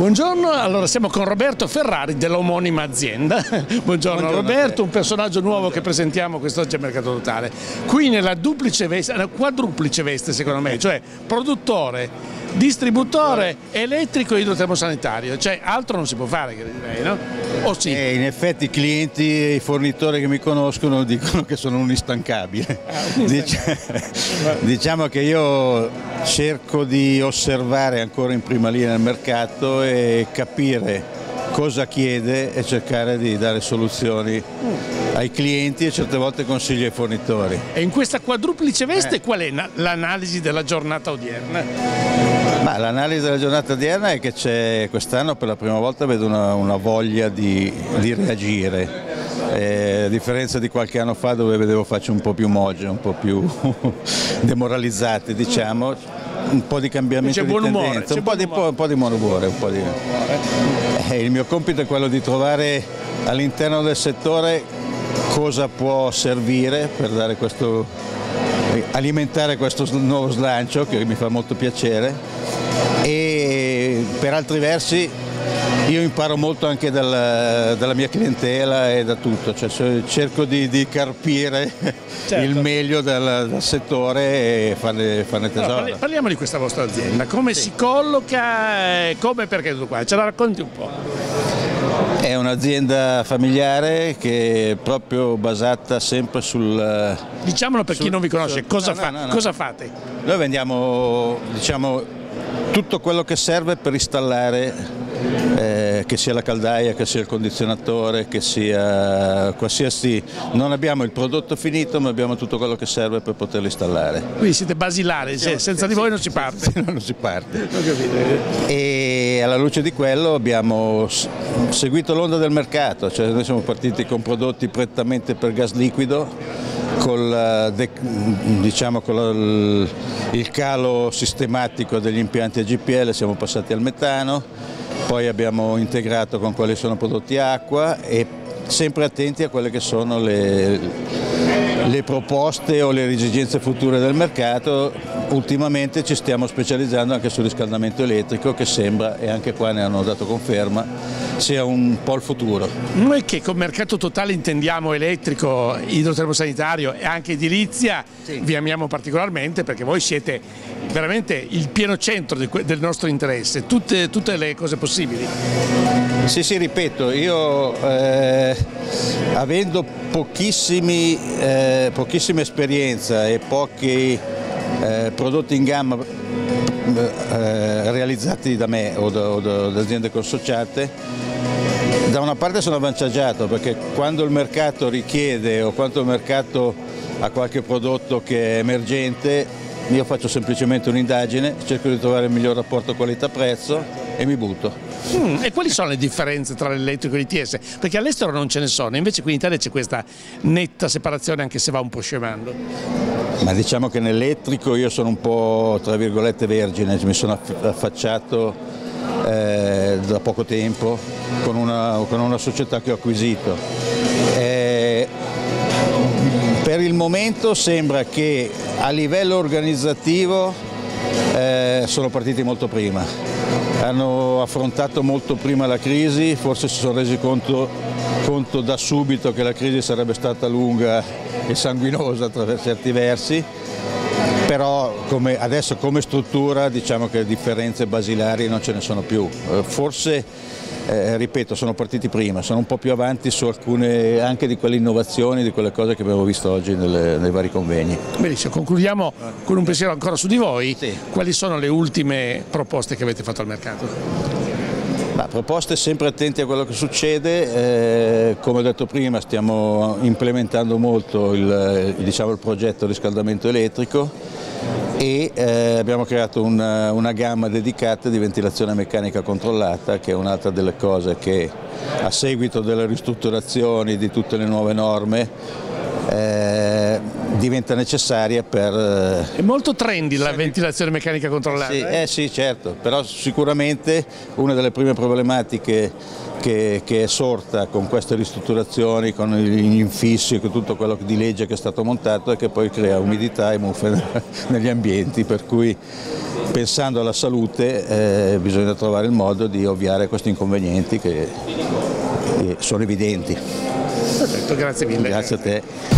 Buongiorno, allora siamo con Roberto Ferrari dell'omonima azienda. Buongiorno Roberto, un personaggio nuovo che presentiamo quest'oggi al Mercato Totale. Qui nella duplice veste, una quadruplice veste secondo me, cioè produttore, distributore elettrico e idrotermosanitario, cioè altro non si può fare, direi, no? O sì? In effetti i clienti e i fornitori che mi conoscono dicono che sono un instancabile. Diciamo che io cerco di osservare ancora in prima linea il mercato e capire cosa chiede e cercare di dare soluzioni ai clienti e certe volte consigli ai fornitori. E in questa quadruplice veste qual è l'analisi della giornata odierna? L'analisi della giornata odierna è che quest'anno per la prima volta vedo una voglia di reagire. A differenza di qualche anno fa dove vedevo facce un po' più moge, un po' più demoralizzate, diciamo, un po' di cambiamento di tendenza, un po' di buon umore. Il mio compito è quello di trovare all'interno del settore cosa può servire per dare alimentare questo nuovo slancio che mi fa molto piacere, e per altri versi io imparo molto anche dalla mia clientela e da tutto, cioè cerco di carpire il meglio dal settore e farne tesoro. Allora, parliamo di questa vostra azienda, come si colloca, come e perché tutto qua, ce la racconti un po'? È un'azienda familiare che è proprio basata sempre sul... Diciamolo per chi non vi conosce, cosa fate? Noi vendiamo, diciamo, tutto quello che serve per installare, che sia la caldaia, che sia il condizionatore, che sia qualsiasi... Non abbiamo il prodotto finito, ma abbiamo tutto quello che serve per poterlo installare. Quindi siete basilari, senza di voi non si parte. Non si parte. E alla luce di quello abbiamo seguito l'onda del mercato, cioè noi siamo partiti con prodotti prettamente per gas liquido, il calo sistematico degli impianti a GPL, siamo passati al metano, poi abbiamo integrato con quelli che sono prodotti acqua e sempre attenti a quelle che sono le proposte o le esigenze future del mercato. Ultimamente ci stiamo specializzando anche sul riscaldamento elettrico, che sembra, e anche qua ne hanno dato conferma, sia un po' il futuro. Noi che con mercato totale intendiamo elettrico, idrotermosanitario e anche edilizia, vi amiamo particolarmente perché voi siete veramente il pieno centro del nostro interesse, tutte le cose possibili. Sì, ripeto, io avendo pochissima esperienza e pochi prodotti in gamma realizzati da me o da aziende consociate, da una parte sono avvantaggiato perché quando il mercato richiede o quando il mercato ha qualche prodotto che è emergente, io faccio semplicemente un'indagine, cerco di trovare il miglior rapporto qualità-prezzo e mi butto. E quali sono le differenze tra l'elettrico e l'ITS? Perché all'estero non ce ne sono, invece qui in Italia c'è questa netta separazione, anche se va un po' scemando. Ma diciamo che nell'elettrico io sono un po', tra virgolette, vergine, mi sono affacciato da poco tempo con una società che ho acquisito. Per il momento sembra che a livello organizzativo sono partiti molto prima, hanno affrontato molto prima la crisi, forse si sono resi conto da subito che la crisi sarebbe stata lunga e sanguinosa per certi versi, però adesso come struttura diciamo che differenze basilari non ce ne sono più. Forse ripeto, sono partiti prima, sono un po' più avanti su alcune anche di quelle innovazioni, di quelle cose che abbiamo visto oggi nei vari convegni. Benissimo, concludiamo con un pensiero ancora su di voi. Sì. Quali sono le ultime proposte che avete fatto al mercato? Proposte sempre attenti a quello che succede, come ho detto prima stiamo implementando molto il progetto riscaldamento elettrico e abbiamo creato una gamma dedicata di ventilazione meccanica controllata, che è un'altra delle cose che a seguito delle ristrutturazioni di tutte le nuove norme diventa necessaria per... È molto trendy la ventilazione meccanica controllata. Sì, certo, però sicuramente una delle prime problematiche che è sorta con queste ristrutturazioni, con gli infissi e con tutto quello di legge che è stato montato, è che poi crea umidità e muffe negli ambienti, per cui pensando alla salute bisogna trovare il modo di ovviare a questi inconvenienti che sono evidenti. Perfetto, grazie mille. Grazie a te.